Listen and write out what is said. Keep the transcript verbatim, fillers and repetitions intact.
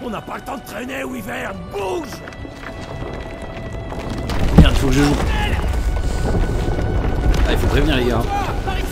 On n'a pas le temps de traîner, Wyvern. Bouge! Merde, il faut que je joue. Ah, il faut prévenir les gars.